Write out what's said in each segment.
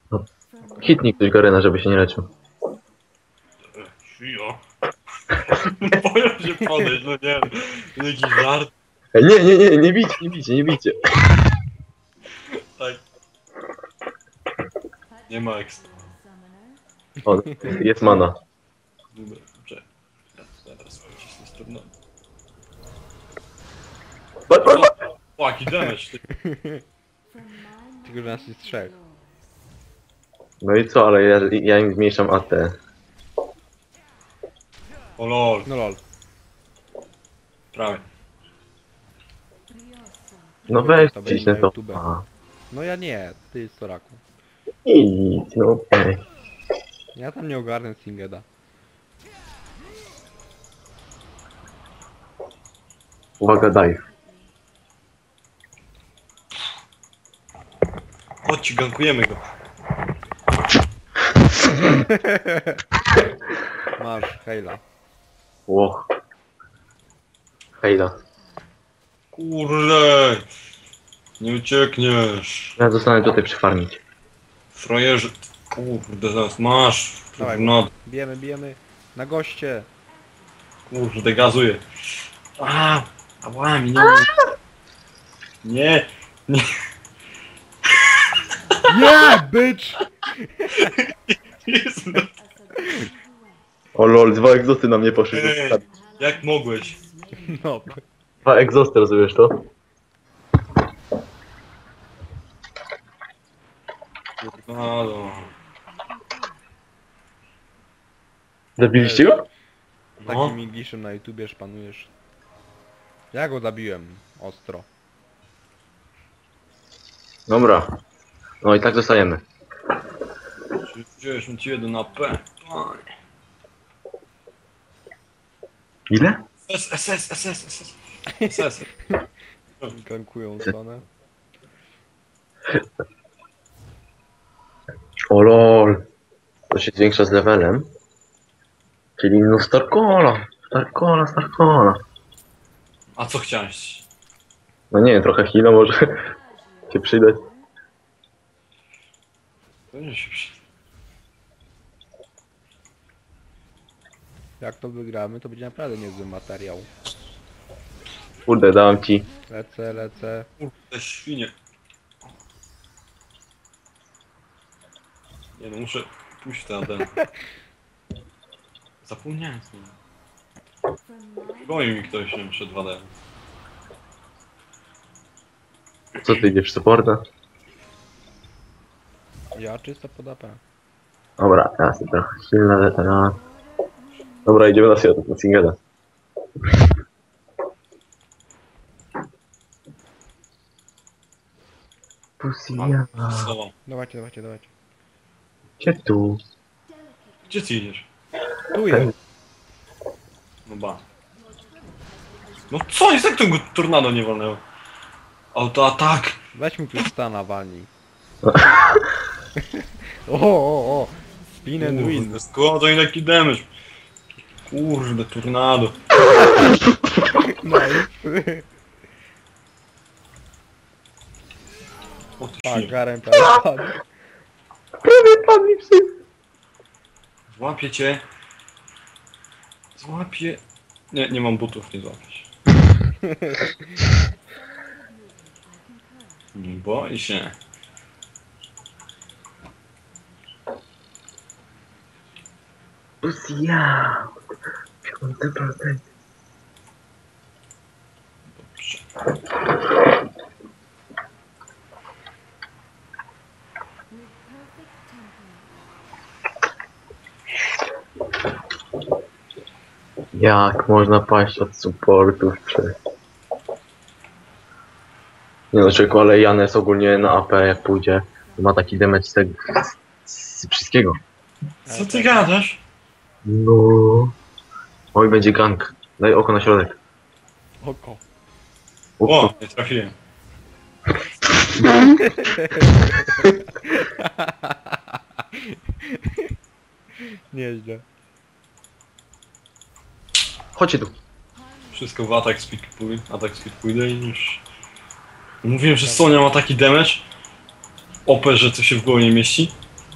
No. Hitnij ktoś Garena, żeby się nie leczył. Sio. Boję się podejść, no nie. Jakiś żart. Ej, nie bijcie, nie bijcie, nie bijcie. Tak. Nie ma ekstra. O, jest mana. Dobra, czekaj. Ja teraz wycisnę z trudno. Jaki damage, ty. Tylko, że nas jest trzech. No i co, ale ja im zmniejszam AT. O lol, No lol. prawie. No weź, To będzie cisnę na to. YouTube. Aha. No ja nie, ty jest Soraku. Nic, no okej. Ja tam nie ogarnę Singeda. Uwaga, daj. Chodźcie, gankujemy go. Masz, hejla. Ło. Hejda. Kurde. Nie uciekniesz. Ja zostanę tutaj przyfarmić. Frajerze. Kurde, zaraz masz. Dawaj, No, bijemy. Na goście. kurde, gazuję. A, ała, mi nie. Nie. Yeah, bitch! Jezu, O lol, 2 egzosty na mnie poszły. Ej, jak mogłeś? No. 2 egzosty, rozumiesz to? No. Zabiliście go? Takim Englishem na YouTubie szpanujesz. Ja go zabiłem. Ostro. Dobra. No i tak zostajemy. Wziąłeś mi ci 1 AP. Ile? SS. Gankują stronę. O lol. To się zwiększa z levelem. Czyli no Starcola. Starcola. A co chciałeś? No nie wiem, trochę heal'a może się przydać. To nie się przy... Jak to wygramy, to będzie naprawdę niezły materiał. Kurde, dałem ci. Lecę. Kurde, świnie. Nie no, muszę pójść ten ten. Zapomniałem z nim. Goi mi ktoś, nie wiem, przed 2D. Co ty idziesz w supporta? Ja czysto pod AP. Dobra, ja sobie trochę heal'a teraz. Dobra, idziemy na Singeda. Pusia. Schowam. Dawajcie. Gdzie tu? Gdzie ty idziesz? Tu jest. No ba. No co jest, jak tego tornado nie wolnęło? Autoatak! Weź mi tu stana walnij. O. Spin and win. Składaj taki damage. Kurde, tornado. Nice. O ty Tak, świnie. Garen prawie padł. Prawie padli wszyscy. Złapię cię. Złapię. Nie mam butów, nie złapiesz. Nie boi się. Pusia. 5%. Dobrze. Jak można paść od supportów czy... Nie no, człowieku, ale Janes ogólnie na AP jak pójdzie, to ma taki damage z wszystkiego. Co ty gadasz? No. Oj, będzie gank. Daj oko na środek. Oko. O, nie trafiłem. Nieźle. Chodźcie tu. Wszystko w atak speed pójdę i już... Mówiłem, że Sonia ma taki damage. OP, że to się w głowie nie mieści.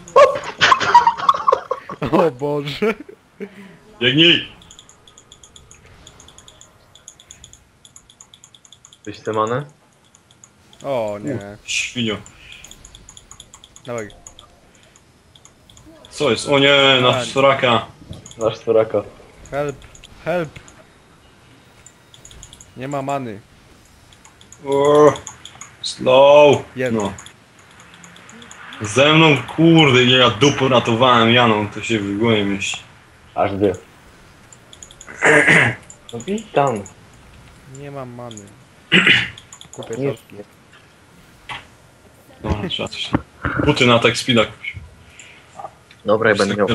O Boże. Biegnij! Coś chce manę? O nie. Świnio. Dawaj. Co jest? O nie, nasz Soraka. Nasz Soraka. Help. Help. Nie ma many. O, slow. Jedno. No. Ze mną, kurde, ja dupę ratowałem Janą, to się w głowie mieści. Aż dwie. No witam. Nie mam many. Kupię Nie. soski. Dobra, trzeba coś. Buty na tak speeda kupić. Dobra, ja będę miał.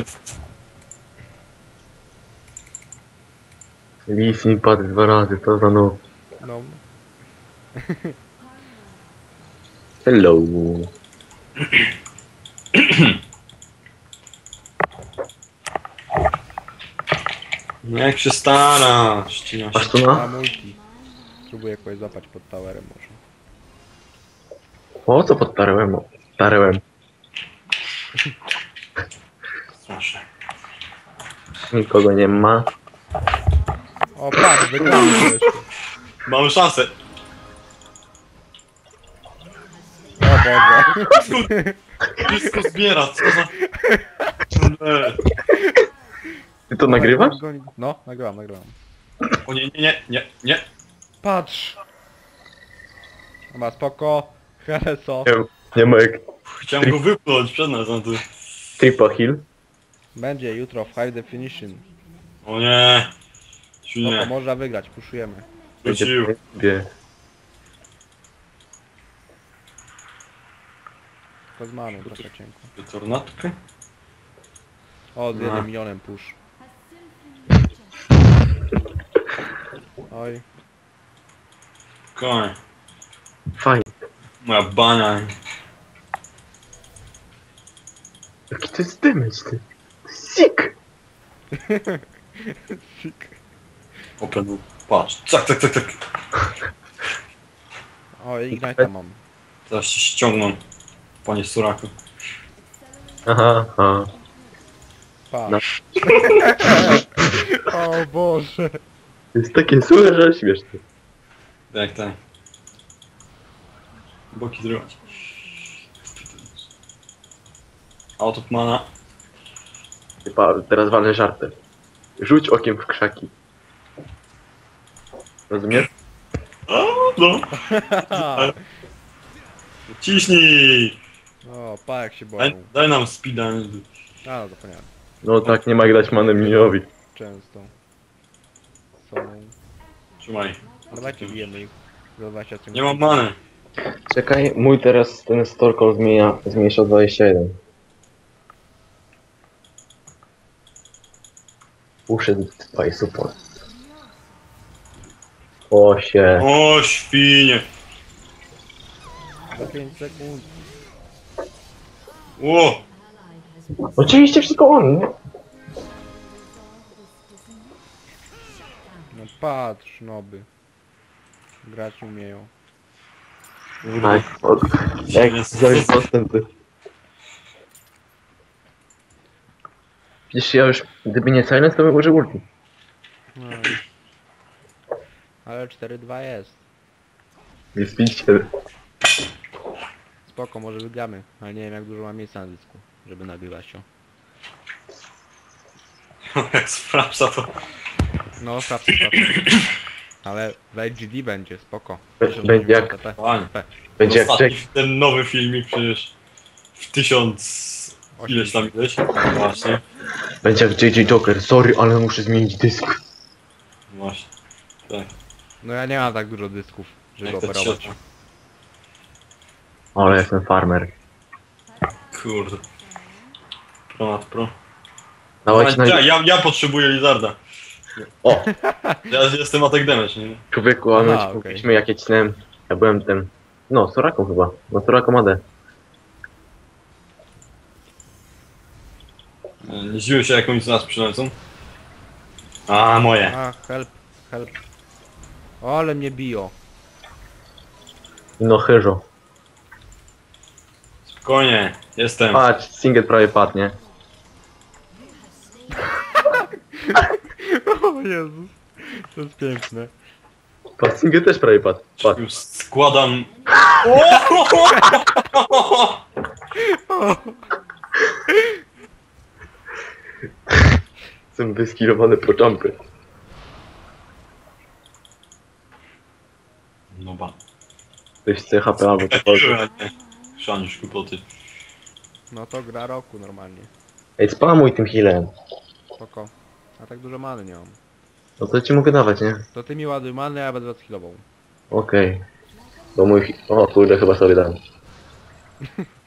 Lis mi padł 2 razy, to za no. No. Hello. No jak się starasz, ścina się. Aż tu Ma na? multi. Spróbuję jakoś złapać pod towerem może. O co podtarłem? Tarłem. Strasznie. Nikogo nie ma. O patrz, wygrałem jeszcze. Mamy szansę. O Boże. Wszystko zbiera, co za... Nie. Ty to nagrywasz? No, nagrywam. O nie, nie, nie, nie, nie. Patrz. Dobra, spoko. Heleso. Nie ma jak Chciałem go wypchnąć przed nas, no to... triple hill. Będzie jutro w high definition. O nie. Spoko, Świnie. można wygrać, puszujemy. Wrócił. Wie. Tylko z maną trochę cienko. Tornadkę? O, z No. 1 milionem push. Oj. Koń. Fajnie. Moja bania. Jaki to jest damage, ty? Sick! Open. Patrz. Tak, tak, tak, tak. O, Ignite'a mam. Teraz się ściągną. Panie Suraku. Aha, aha. Pa. No. O Boże. To jest takie suche, że śmieszne. Tak, tak. Boki zrywać. Autopmana. Chyba teraz walę żartem. Rzuć okiem w krzaki. Rozumiesz? O, no. Ciśnij! O, pa jak się Daj, boją. daj nam speeda. A, no to ponятно. No tak, nie ma jak dać manę miniowi. Często. Są... Trzymaj. Dawajcie bijemy ich. Za 20 sekund. Nie mam many. Czekaj, mój teraz ten storkol zmniejsza o 21. Uszedł tutaj, super. O się. O, świnie. Za 5 sekund. O! Oczywiście wszystko on, nie? No patrz, noby. Grać umieją. Tak, jak Jest. wziąłeś dostępy. Przecież ja już, gdyby nie silence, to bym użył ulti. No. Ale 4-2 jest. Nie wpicie. Spoko, może wygramy. Ale nie wiem jak dużo mam miejsca na dysku, żeby nagrywać to. Jak sprawdza to. No, sprawdzę. Ale w HGD będzie, spoko. Będzie jak- 1080p. Fajnie. Będzie jak Ostatni, Jack. ten nowy filmik przecież w 1000... Ileś tam ileś? Właśnie. Będzie jak JJ Joker. Sorry, ale muszę zmienić dysk. Właśnie. Tak. No ja nie mam tak dużo dysków, żeby Jak to operować. trzecia. Ale jestem farmer. Kurde. Pro nad pro. Dawajcie na... Ja potrzebuję Lizarda. O! Ja jestem attack damage, nie? Człowieku, a my Aha, ci okej. mówiliśmy jak ja cisnąłem. Ja byłem tym... No, Soraką chyba. No, Soraką AD. Nie zdziwię się jak oni z nas przylecą. A, moje. A, help. O, ale mnie biją. No chyżo. Spokojnie, jestem. Patrz, single prawie padnie. O Jezus. To jest piękne. Pasingę też prawie padł. Padł. Już składam... Są wyskilowane projumpy. No ba. Ktoś chce HP albo cokolwiek. Szanisz głupoty. No to gra roku normalnie. Ej, spamuj tym healem. Spoko. A tak dużo many nie mam. No to ci mogę dawać, nie? To ty mi ładuj manę, a ja będę was healował. Okej. Bo mój... O kurde, chyba sobie dam.